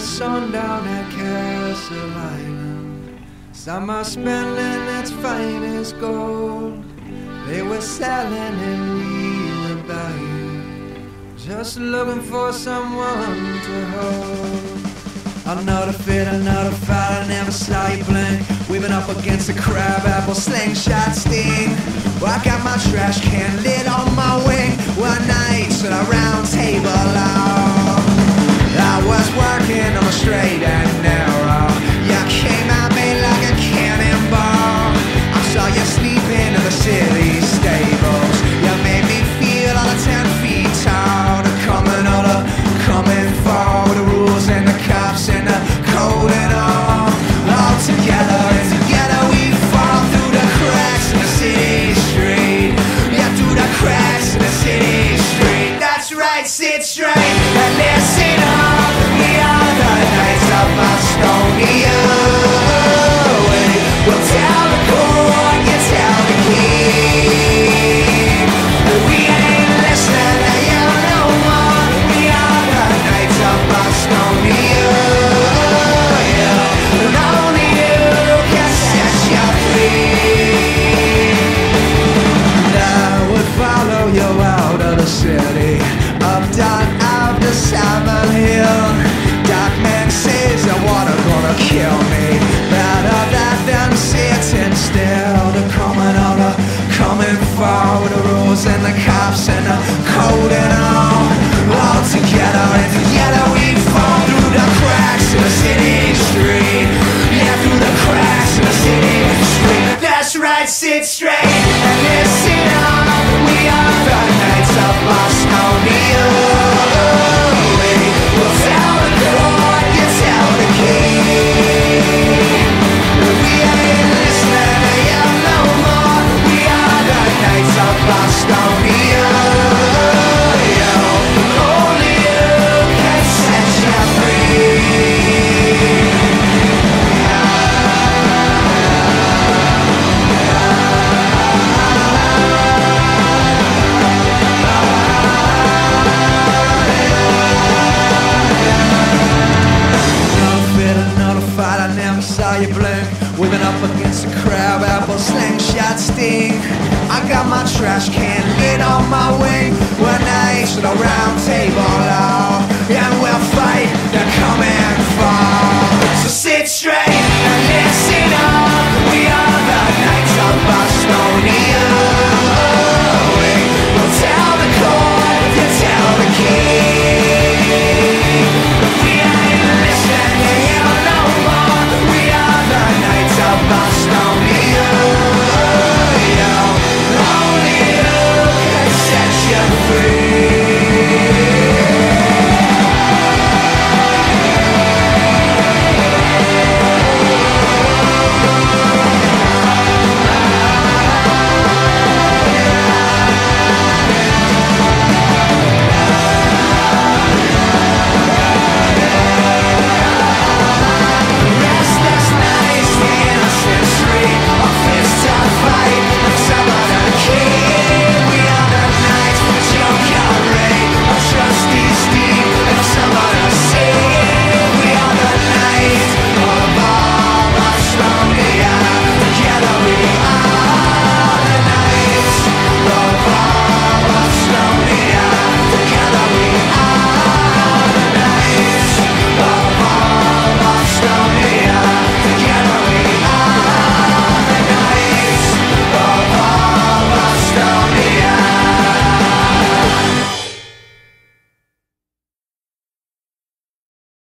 sun down at Castle Island. Summer spending its finest gold. They were selling and we were buying, just looking for someone to hold. Another fit, another fight, I never saw you blink. We've been up against a crab apple slingshot sting. Well, I got my trash can lit on my wing. One night at a round table, I was working on the straight and narrow. You came at me like a cannonball. I saw you sleeping in the city stables. You made me feel all the 10 feet tall. The coming for the rules and the cops and the code and all together and together we fall through the cracks in the city street. Yeah, through the cracks in the city street. That's right, sit straight and listen up. We are the Knights of Bostonia. We'll tell the court, you tell the king. We ain't listening to you no more. We are the Knights of Bostonia. And only you can set you free. And I would follow you out of the city, up down out the Southern Hill. Dark man says the water gonna kill me. Better that than sitting still. The coming forward, the rules and the cops and the code and all together and together we fall through the cracks in the city street. Yeah, through the cracks in the city street. That's right, sit straight and listen up. We are the Knights of Bostonia. We'll tell the court, you tell the king. We ain't listening to you no more. We are the Knights of Bostonia. Only you can set you free. I never saw you blink. We've been up against a crab apple slingshot sting. I got my trash can lit on my wing. We're nice at a round table, and we'll fight the coming fall. So sit straight and listen up. We are the Knights of Bostonia.